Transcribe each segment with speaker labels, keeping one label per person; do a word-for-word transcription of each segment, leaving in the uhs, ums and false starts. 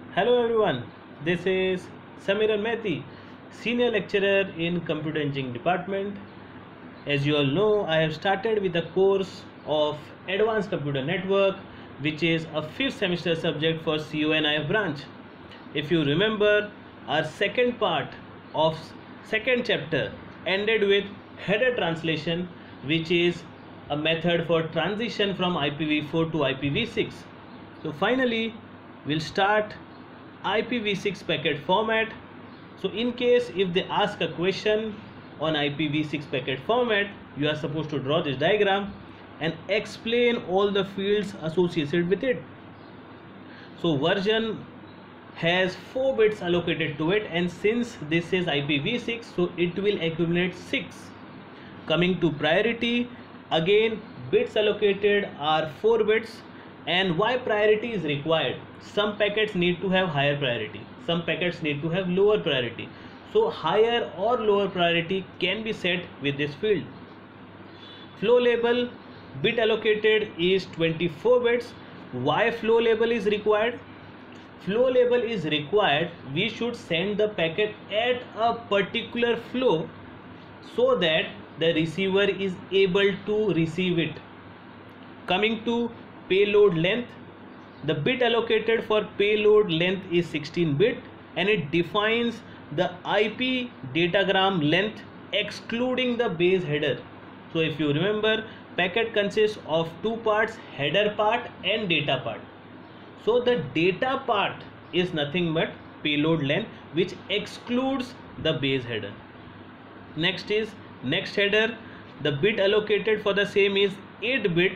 Speaker 1: Hello everyone, this is Samiran Mehti, Senior Lecturer in Computer Engineering Department. As you all know, I have started with a course of Advanced Computer Network, which is a fifth semester subject for C O N I F branch. If you remember, our second part of second chapter ended with header translation, which is a method for transition from I P v four to I P v six. So finally, we'll start I P v six packet format. So in case if they ask a question on I P v six packet format, you are supposed to draw this diagram and explain all the fields associated with it. So version has four bits allocated to it, and since this is I P v six, so it will accumulate six. Coming to priority, again bits allocated are four bits. And why priority is required? Some packets need to have higher priority, some packets need to have lower priority. So higher or lower priority can be set with this field. Flow label bit allocated is twenty-four bits. Why flow label is required? Flow label is required, we should send the packet at a particular flow so that the receiver is able to receive it. Coming to payload length, the bit allocated for payload length is sixteen bit, and it defines the I P datagram length excluding the base header. So if you remember, packet consists of two parts, header part and data part. So the data part is nothing but payload length, which excludes the base header. Next is next header. The bit allocated for the same is eight bit.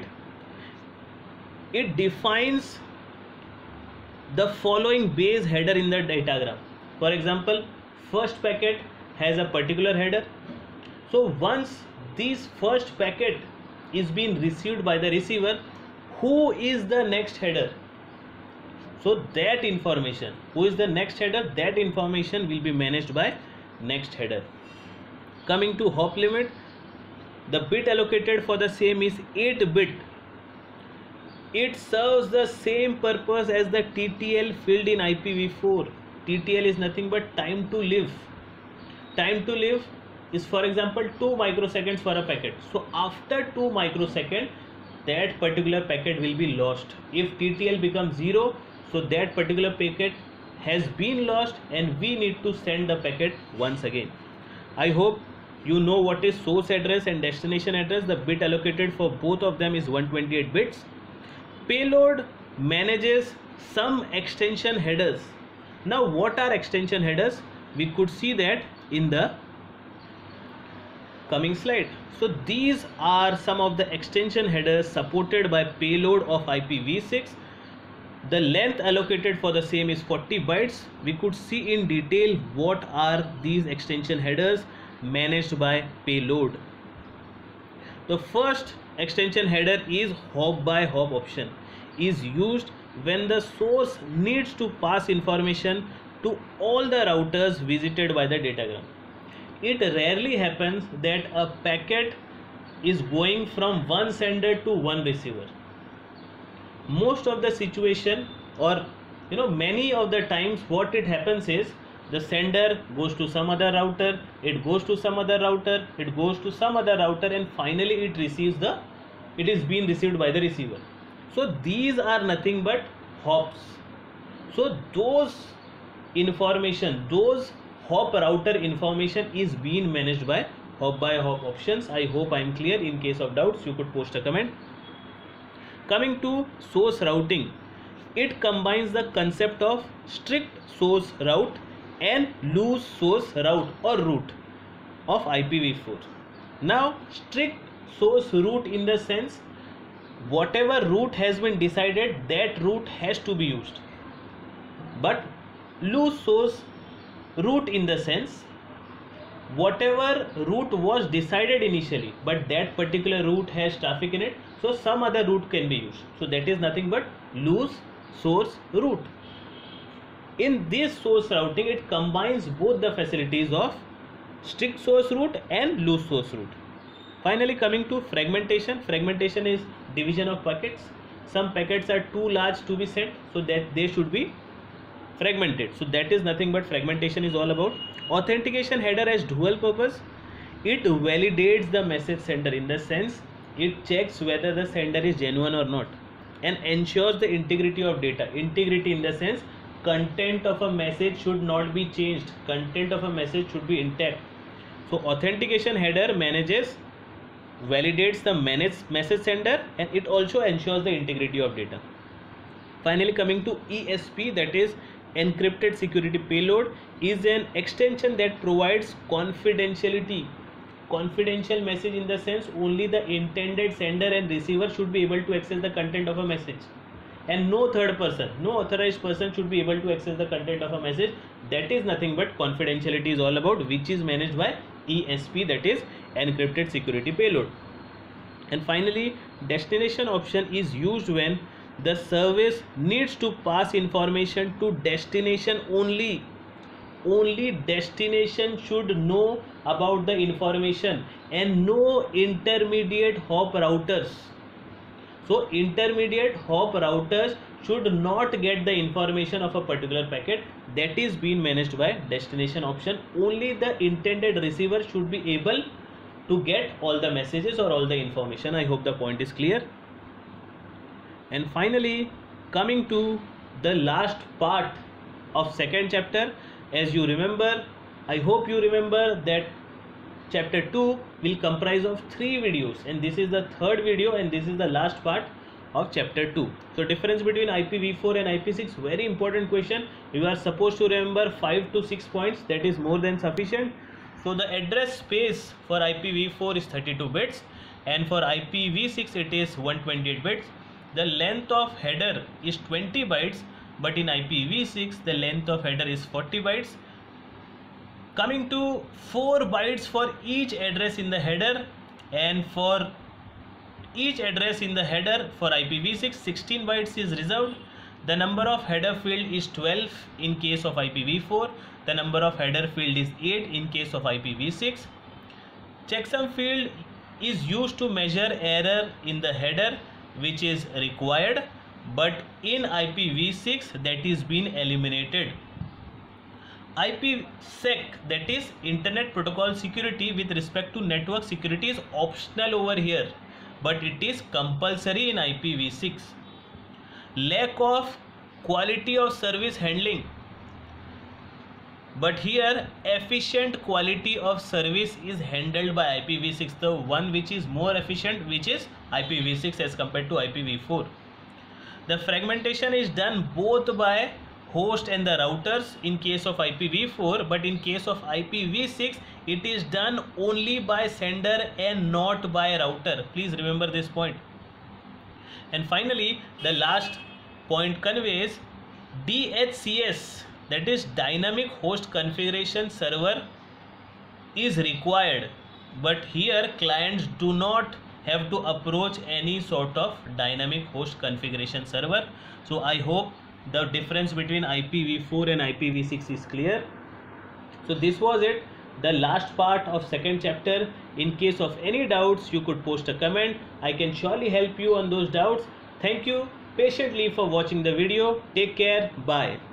Speaker 1: It defines the following base header in the datagram. For example, first packet has a particular header. So once this first packet is being received by the receiver, who is the next header? So that information, who is the next header, that information will be managed by next header. Coming to hop limit, the bit allocated for the same is eight bit. It serves the same purpose as the T T L field in I P v four. T T L is nothing but time to live. Time to live is, for example, two microseconds for a packet. So after two microseconds, that particular packet will be lost. If T T L becomes zero, so that particular packet has been lost and we need to send the packet once again. I hope you know what is source address and destination address. The bit allocated for both of them is one hundred twenty-eight bits. Payload manages some extension headers. Now what are extension headers? We could see that in the coming slide. So these are some of the extension headers supported by payload of I P v six. The length allocated for the same is forty bytes. We could see in detail what are these extension headers managed by payload. The first extension header is hop by hop option, is used when the source needs to pass information to all the routers visited by the datagram. It rarely happens that a packet is going from one sender to one receiver. Most of the situation, or you know many of the times, what it happens is the sender goes to some other router, it goes to some other router, it goes to some other router, and finally it receives the, it is being received by the receiver. So these are nothing but hops. So those information, those hop router information is being managed by hop by hop options. I hope I am clear. In case of doubts, you could post a comment. Coming to source routing, it combines the concept of strict source route and loose source route or route of I P v four. Now strict source route in the sense, whatever route has been decided, that route has to be used. But loose source route in the sense, whatever route was decided initially, but that particular route has traffic in it, so some other route can be used. So that is nothing but loose source route. In this source routing, it combines both the facilities of strict source route and loose source route. Finally, coming to fragmentation. Fragmentation is division of packets. Some packets are too large to be sent, so that they should be fragmented. So that is nothing but fragmentation is all about. Authentication header has dual purpose. It validates the message sender, in the sense it checks whether the sender is genuine or not, and ensures the integrity of data. Integrity in the sense content of a message should not be changed, content of a message should be intact. So authentication header manages, validates the manage message sender, and it also ensures the integrity of data. Finally, coming to E S P, that is encrypted security payload, is an extension that provides confidentiality. Confidential message in the sense only the intended sender and receiver should be able to access the content of a message, and no third person, no authorized person should be able to access the content of a message. That is nothing but confidentiality is all about, which is managed by E S P, that is encrypted security payload. And finally, destination option is used when the service needs to pass information to destination only. Only destination should know about the information, and no intermediate hop routers. So intermediate hop routers should not get the information of a particular packet. That is being managed by destination option. Only the intended receiver should be able to get all the messages or all the information. I hope the point is clear. And finally, coming to the last part of second chapter. As you remember, I hope you remember that chapter two will comprise of three videos, and this is the third video, and this is the last part of chapter two. So difference between I P v four and I P six, very important question. You are supposed to remember five to six points, that is more than sufficient. So the address space for I P v four is thirty-two bits, and for I P v six it is one hundred twenty-eight bits. The length of header is twenty bytes, but in I P v six the length of header is forty bytes. Coming to four bytes for each address in the header, and for each address in the header for I P v six, sixteen bytes is reserved. The number of header field is twelve in case of I P v four. The number of header field is eight in case of I P v six. Checksum field is used to measure error in the header, which is required, but in I P v six that is been eliminated. I P sec, that is Internet Protocol Security with respect to network security, is optional over here, but it is compulsory in I P v six. Lack of quality of service handling, but here efficient quality of service is handled by I P v six, the one which is more efficient, which is I P v six as compared to I P v four. The fragmentation is done both by host and the routers in case of I P v four, but in case of I P v six it is done only by sender and not by router. Please remember this point. And finally, the last point conveys D H C S, that is dynamic host configuration server, is required, but here clients do not have to approach any sort of dynamic host configuration server. So I hope the difference between I P v four and I P v six is clear. So this was it, the last part of second chapter. In case of any doubts, you could post a comment. I can surely help you on those doubts. Thank you patiently for watching the video. Take care. Bye.